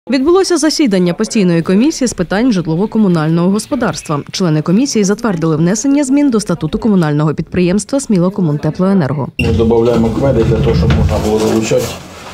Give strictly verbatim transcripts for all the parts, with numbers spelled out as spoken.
Відбулося засідання постійної комісії з питань житлово-комунального господарства. Члени комісії затвердили внесення змін до статуту комунального підприємства «Смілокомунтеплоенерго». Ми додаємо кведи для того, щоб можна було залучати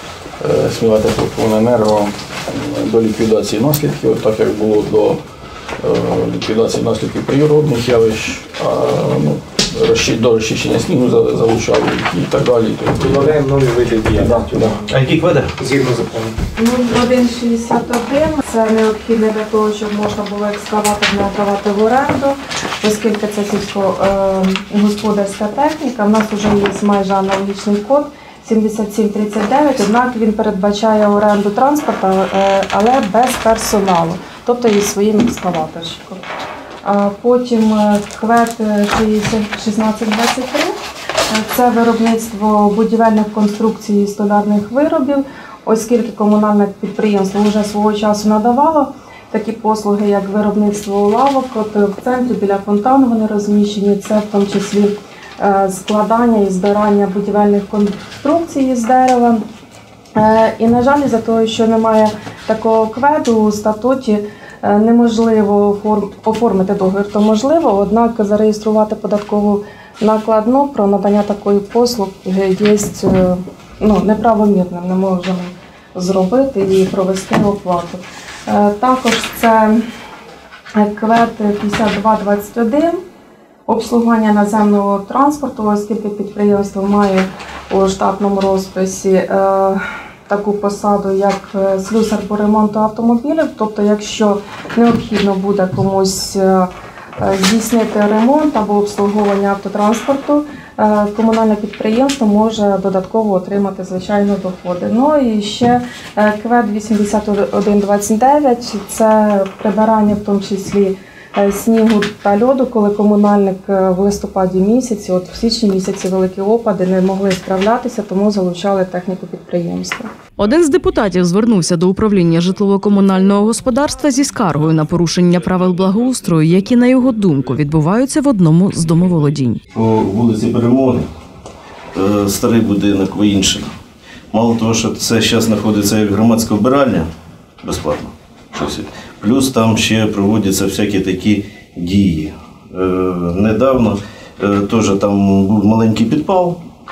«Смілокомуненерго» до ліквідації наслідків, так як було до ліквідації наслідків природних явищ, ну, до розчищення снігу залучали і так далі. Додаємо нові види діяльності. А які кведи? Згідно закону. нуль один шістдесят один – це необхідне для того, щоб можна було екскаватор не віддавати в оренду, оскільки це сільськогосподарська техніка. У нас вже є майже аналогічний код сімдесят сім тридцять дев'ять, однак він передбачає оренду транспорту, але без персоналу, тобто із своїм екскаваторщиком. Потім квед шістнадцять двадцять три – це виробництво будівельних конструкцій і столярних виробів, оскільки комунальне підприємство вже свого часу надавало такі послуги, як виробництво лавок. От в центрі біля фонтану вони розміщені, це в тому числі складання і збирання будівельних конструкцій з дерева. І, на жаль, за того, що немає такого кведу у статуті, неможливо оформити договір, то можливо, однак зареєструвати податкову накладну про надання такої послуги є ну, неправомірним, не можемо зробити і провести оплату. Також це квед п'ятдесят два двадцять один, обслуговування наземного транспорту, оскільки підприємство має у штатному розписі таку посаду, як слюсар по ремонту автомобілів. Тобто, якщо необхідно буде комусь здійснити ремонт або обслуговування автотранспорту, комунальне підприємство може додатково отримати, звичайно, доходи. Ну і ще квед вісімдесят один двадцять дев'ять – це прибирання, в тому числі снігу та льоду, коли комунальник в листопаді місяці, от в січні місяці великі опади, не могли справлятися, тому залучали техніку підприємства. Один з депутатів звернувся до управління житлово-комунального господарства зі скаргою на порушення правил благоустрою, які, на його думку, відбуваються в одному з домоволодінь. По вулиці Перемоги, старий будинок, в інших. Мало того, що це зараз знаходиться як громадська вбиральня, безплатно. Плюс там ще проводяться всякі такі дії. Е, недавно е, теж там був маленький підпал,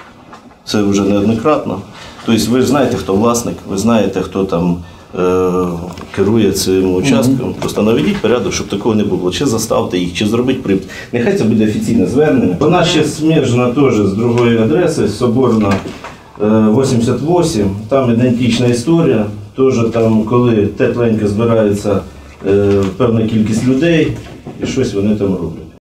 це вже неоднократно. Тобто ви ж знаєте, хто власник, ви знаєте, хто там е, керує цим участком. Mm-hmm. Просто наведіть порядок, щоб такого не було. Чи заставте їх, чи зробіть припис. Нехай це буде офіційне звернення. Вона ще сміжна теж з другої адреси, Соборна вісімдесят вісім, там ідентична історія. Теж там, коли тепленько збирається е, певна кількість людей, і щось вони там роблять.